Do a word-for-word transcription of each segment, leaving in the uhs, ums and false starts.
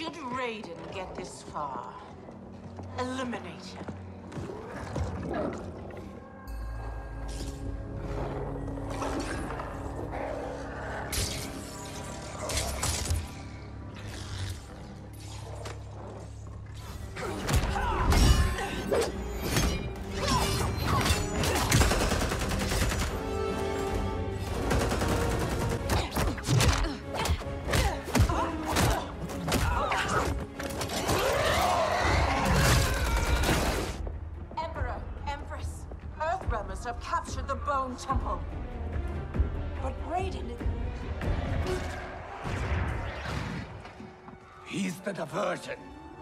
Should Raiden get this far, eliminate him. Have captured the Bone Temple. But Raiden... He's the diversion.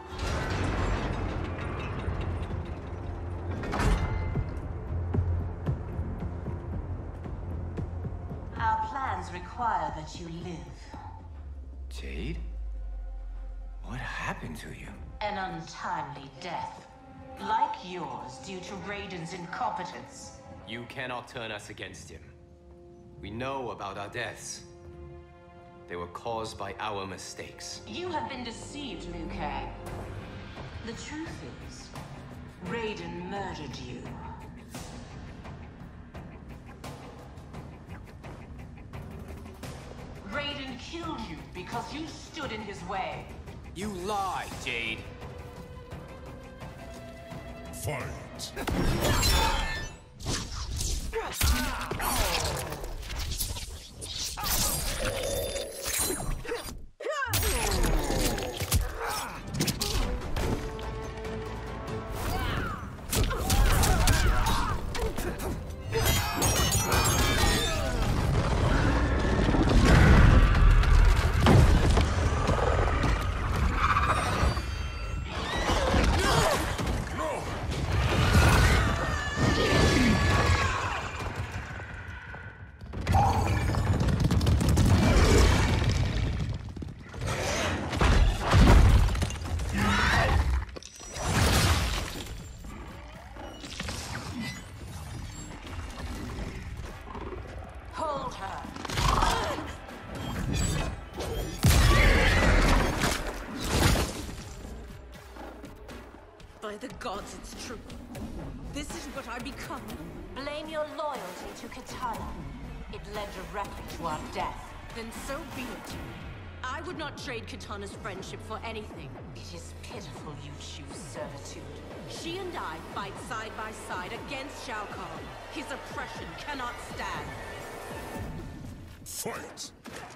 Our plans require that you live. Jade? What happened to you? An untimely death. Like yours, due to Raiden's incompetence. You cannot turn us against him. We know about our deaths. They were caused by our mistakes. You have been deceived, Liu Kang. The truth is, Raiden murdered you. Raiden killed you because you stood in his way. You lie, Jade. Fight! By the gods, it's true. This is what I become. Blame your loyalty to Kitana. It led directly to our death. Then so be it. I would not trade Kitana's friendship for anything. It is pitiful you choose servitude. She and I fight side by side against Shao Kahn. His oppression cannot stand. Fight!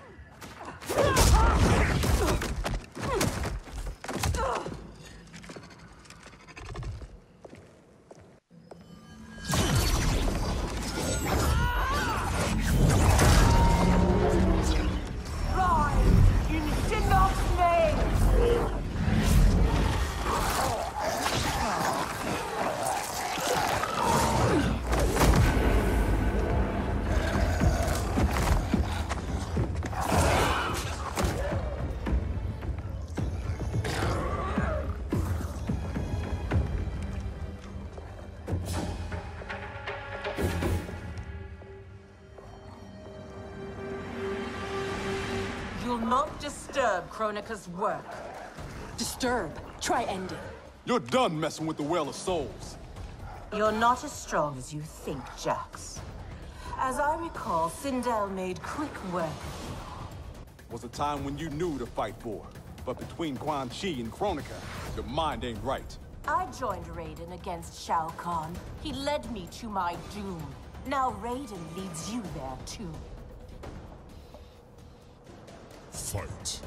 You'll not disturb Kronika's work. Disturb. Try ending. You're done messing with the Well of Souls. You're not as strong as you think, Jax. As I recall, Sindel made quick work of you. Was a time when you knew to fight for. But between Quan Chi and Kronika, your mind ain't right. I joined Raiden against Shao Kahn. He led me to my doom. Now Raiden leads you there, too. Fight.